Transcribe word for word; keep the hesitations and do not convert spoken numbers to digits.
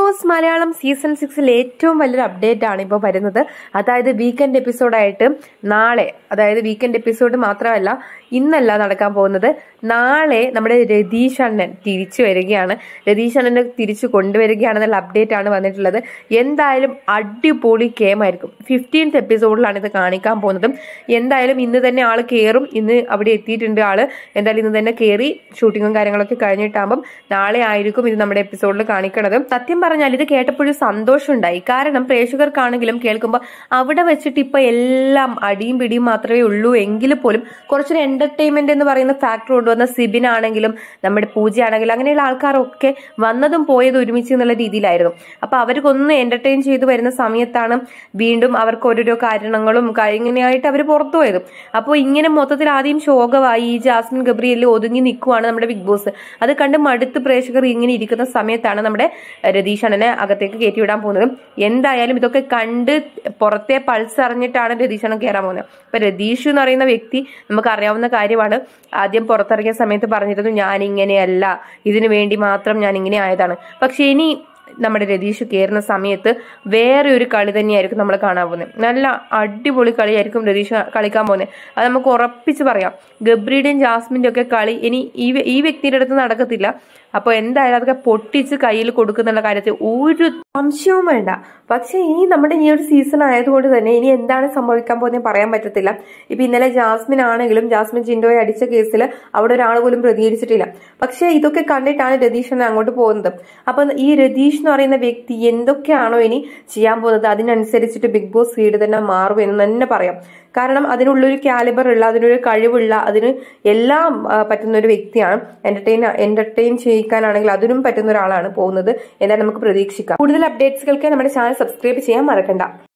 Boss Malayalam season സിക്സിൽ ഏറ്റവും വലിയൊരു അപ്ഡേറ്റ് ആണ് ഇപ്പോൾ വരുന്നത്. അതായത് വീക്കെൻഡ് എപ്പിസോഡായിട്ട് നാളെ, അതായത് വീക്കെൻഡ് എപ്പിസോഡ് മാത്രമല്ല ഇന്നല്ല നടക്കാൻ പോകുന്നത്, നാളെ നമ്മുടെ രതീഷ് അണ്ണൻ തിരിച്ചു വരികയാണ്. രതീഷ് അണ്ണനെ തിരിച്ചു കൊണ്ടുവരികയാണെന്നുള്ള അപ്ഡേറ്റ് ആണ് വന്നിട്ടുള്ളത്. എന്തായാലും അടിപൊളി ഗെയിമായിരിക്കും. ഫിഫ്റ്റീൻത്ത് എപ്പിസോഡിലാണ് ഇത് കാണിക്കാൻ പോകുന്നതും. എന്തായാലും ഇന്ന് തന്നെ ആള് കയറും. ഇന്ന് അവിടെ എത്തിയിട്ടുണ്ട് ആള്. എന്തായാലും ഇന്ന് തന്നെ കയറി ഷൂട്ടിങ്ങും കാര്യങ്ങളൊക്കെ കഴിഞ്ഞിട്ടാകുമ്പം നാളെ ആയിരിക്കും ഇത് നമ്മുടെ എപ്പിസോഡിൽ കാണിക്കണത്. സത്യം പറഞ്ഞാൽ ഇത് കേട്ടപ്പോഴും സന്തോഷമുണ്ടായി. കാരണം പ്രേക്ഷകർക്കാണെങ്കിലും കേൾക്കുമ്പോൾ അവിടെ വെച്ചിട്ട് ഇപ്പൊ എല്ലാം അടിയും പിടിയും മാത്രമേ ഉള്ളൂ എങ്കിൽ പോലും കുറച്ചൊരു എന്റർടൈൻമെന്റ് എന്ന് പറയുന്ന ഫാക്ടർ കൊണ്ടുവന്ന സിബിൻ ആണെങ്കിലും നമ്മുടെ പൂജ ആണെങ്കിലും അങ്ങനെയുള്ള ആൾക്കാരൊക്കെ വന്നതും പോയതും ഒരുമിച്ച് എന്നുള്ള രീതിയിലായിരുന്നു. അപ്പൊ അവർക്കൊന്ന് എന്റർടൈൻ ചെയ്തു വരുന്ന സമയത്താണ് വീണ്ടും അവർക്ക് ഓരോരോ കാരണങ്ങളും ഇങ്ങനെയായിട്ട് അവർ പുറത്തു പോയതും. അപ്പോൾ ഇങ്ങനെ മൊത്തത്തിൽ ആദ്യം ശോകമായി ഈ ജാസ്മിൻ ഗബ്രിയേലിൽ ഒതുങ്ങി നിൽക്കുവാണ് നമ്മുടെ ബിഗ് ബോസ്. അത് കണ്ട് മടുത്ത് പ്രേക്ഷകർ ഇങ്ങനെ ഇരിക്കുന്ന സമയത്താണ് നമ്മുടെ രതീഷ് അണ്ണനെ അകത്തേക്ക് കയറ്റിവിടാൻ പോകുന്നത്. എന്തായാലും ഇതൊക്കെ കണ്ട് പുറത്തെ പൾസ് അറിഞ്ഞിട്ടാണ് രതീഷ് അണ്ണൻ കയറാൻ പോകുന്നത്. അപ്പൊ രതീഷ് എന്ന് പറയുന്ന വ്യക്തി നമുക്ക് അറിയാവുന്ന കാര്യമാണ്. ആദ്യം പുറത്തിറങ്ങിയ സമയത്ത് പറഞ്ഞിരുന്നു ഞാൻ ഇങ്ങനെയല്ല, ഇതിനു വേണ്ടി മാത്രം ഞാൻ ഇങ്ങനെ ആയതാണ്. പക്ഷെ ഇനി നമ്മുടെ രതീഷ് കയറുന്ന സമയത്ത് വേറെ ഒരു കളി തന്നെയായിരിക്കും നമ്മൾ കാണാൻ പോകുന്നത്. നല്ല അടിപൊളി കളിയായിരിക്കും രതീഷ് കളിക്കാൻ പോകുന്നത്. അത് നമുക്ക് ഉറപ്പിച്ച് പറയാം. ഗബ്രിയുടെയും ജാസ്മിന്റെ ഒക്കെ കളി ഇനി ഈ ഈ വ്യക്തിയുടെ അടുത്ത് നടക്കത്തില്ല. അപ്പോൾ എന്തായാലും അതൊക്കെ പൊട്ടിച്ച് കയ്യിൽ കൊടുക്കുന്നുള്ള കാര്യത്തിൽ ഒരു സംശയവും വേണ്ട. പക്ഷെ ഈ നമ്മുടെ ഈ ഒരു സീസൺ ആയതുകൊണ്ട് തന്നെ ഇനി എന്താണ് സംഭവിക്കാൻ പോകുന്നത് പറയാൻ പറ്റത്തില്ല. ഇപ്പൊ ഇന്നലെ ജാസ്മിൻ ആണെങ്കിലും ജാസ്മിൻ ജിൻഡോയെ അടിച്ച കേസിൽ അവിടെ ഒരാൾ പോലും പ്രതികരിച്ചിട്ടില്ല. പക്ഷെ ഇതൊക്കെ കണ്ടിട്ടാണ് രതീഷ് അങ്ങോട്ട് പോകുന്നത്. അപ്പൊ ഈ രതീഷ് എന്ന് പറയുന്ന വ്യക്തി എന്തൊക്കെയാണോ ഇനി ചെയ്യാൻ പോകുന്നത് അതിനനുസരിച്ചിട്ട് ബിഗ് ബോസ് വീട് തന്നെ മാറും എന്ന് തന്നെ പറയാം. കാരണം അതിനുള്ളൊരു കാലിബർ ഉള്ള, അതിനൊരു കഴിവുള്ള, അതിന് എല്ലാം പറ്റുന്ന ഒരു വ്യക്തിയാണ്. എന്റർടൈൻ എന്റർടൈൻ ചെയ്യിക്കാനാണെങ്കിൽ അതിനും പറ്റുന്ന ഒരാളാണ് പോകുന്നത്. എന്തായാലും നമുക്ക് പ്രതീക്ഷിക്കാം. കൂടുതൽ അപ്ഡേറ്റ്സുകൾക്ക് നമ്മുടെ ചാനൽ സബ്സ്ക്രൈബ് ചെയ്യാൻ മറക്കണ്ട.